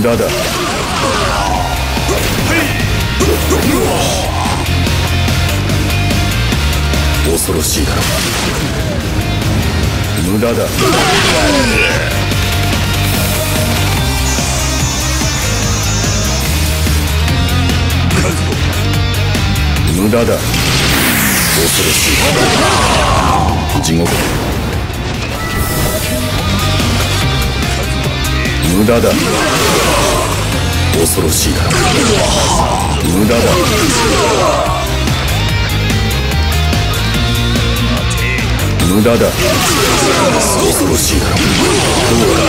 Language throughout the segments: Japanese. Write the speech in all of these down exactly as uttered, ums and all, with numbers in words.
駄だ。恐ろしいだろ。無駄だ。無駄だ。恐ろしい。地獄だ。無駄だ。恐ろしいだろ。無駄だ。無駄だ。恐ろしいだろ。どうだ。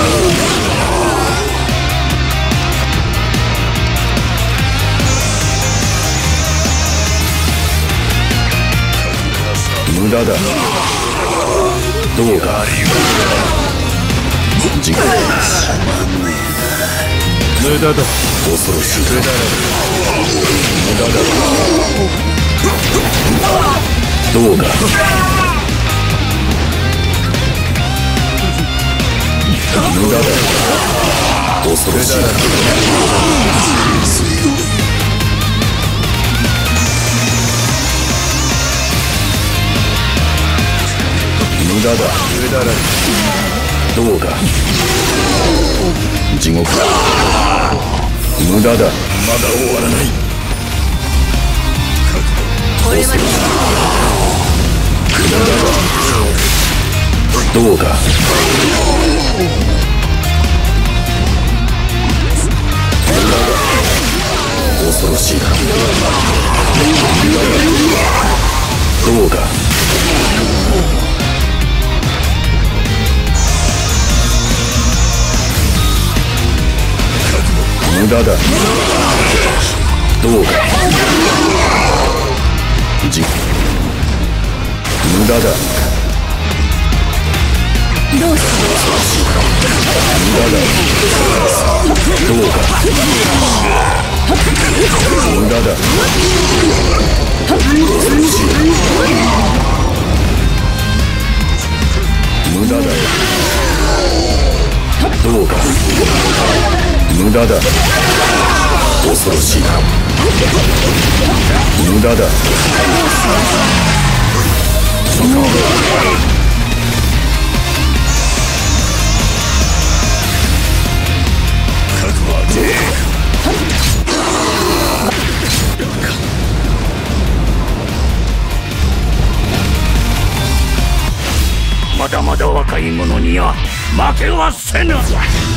無駄だ。どうか。地獄だ。無駄だ。恐ろしい。無駄だ。無駄だ。どうか。無駄だ。恐ろしい。無駄だ。無駄だ。どうか。地獄だ。無駄だ。まだ終わらない。 これまで無駄だ。どうか。恐ろしいだろ。どうか。無駄だ。どうか。じ無駄だ。 どうして無駄だ。どうか。無駄だ。恐ろしい。無駄だ。どうか。無駄だ。恐ろしい。無駄だ。 まだまだ若い者には負けはせぬ。